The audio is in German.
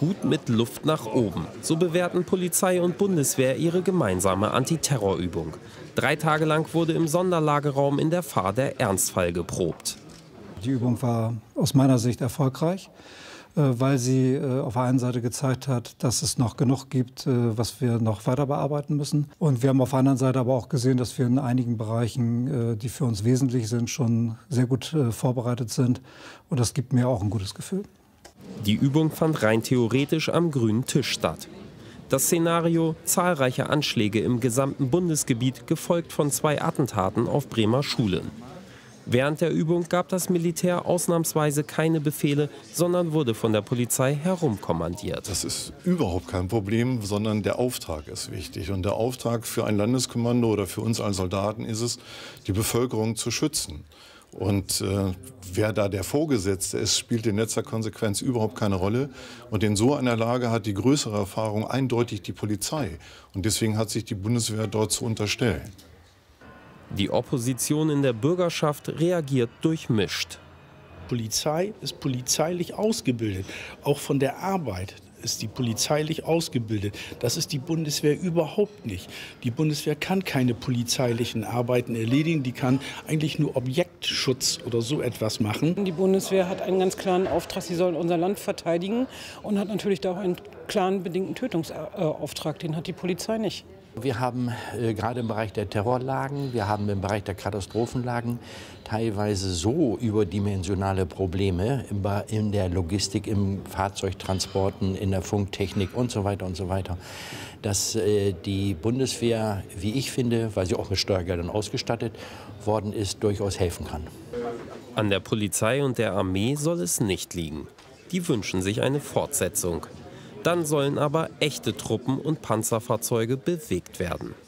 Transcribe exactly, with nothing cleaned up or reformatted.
gut mit Luft nach oben. So bewerten Polizei und Bundeswehr ihre gemeinsame Antiterrorübung. Drei Tage lang wurde im Sonderlageraum in der Fahr der Ernstfall geprobt. Die Übung war aus meiner Sicht erfolgreich, weil sie auf der einen Seite gezeigt hat, dass es noch genug gibt, was wir noch weiter bearbeiten müssen. Und wir haben auf der anderen Seite aber auch gesehen, dass wir in einigen Bereichen, die für uns wesentlich sind, schon sehr gut vorbereitet sind. Und das gibt mir auch ein gutes Gefühl. Die Übung fand rein theoretisch am grünen Tisch statt. Das Szenario: zahlreiche Anschläge im gesamten Bundesgebiet, gefolgt von zwei Attentaten auf Bremer Schulen. Während der Übung gab das Militär ausnahmsweise keine Befehle, sondern wurde von der Polizei herumkommandiert. Das ist überhaupt kein Problem, sondern der Auftrag ist wichtig. Und der Auftrag für ein Landeskommando oder für uns als Soldaten ist es, die Bevölkerung zu schützen. Und äh, wer da der Vorgesetzte ist, spielt in letzter Konsequenz überhaupt keine Rolle. Und in so einer Lage hat die größere Erfahrung eindeutig die Polizei. Und deswegen hat sich die Bundeswehr dort zu unterstellen. Die Opposition in der Bürgerschaft reagiert durchmischt. Polizei ist polizeilich ausgebildet. Auch von der Arbeit ist die polizeilich ausgebildet. Das ist die Bundeswehr überhaupt nicht. Die Bundeswehr kann keine polizeilichen Arbeiten erledigen. Die kann eigentlich nur Objektschutz oder so etwas machen. Die Bundeswehr hat einen ganz klaren Auftrag. Sie soll unser Land verteidigen und hat natürlich auch einen klaren bedingten Tötungsauftrag. Den hat die Polizei nicht. Wir haben äh, gerade im Bereich der Terrorlagen, wir haben im Bereich der Katastrophenlagen teilweise so überdimensionale Probleme in der Logistik, im Fahrzeugtransporten, in der Funktechnik und so weiter und so weiter, dass äh, die Bundeswehr, wie ich finde, weil sie auch mit Steuergeldern ausgestattet worden ist, durchaus helfen kann. An der Polizei und der Armee soll es nicht liegen. Die wünschen sich eine Fortsetzung. Dann sollen aber echte Truppen und Panzerfahrzeuge bewegt werden.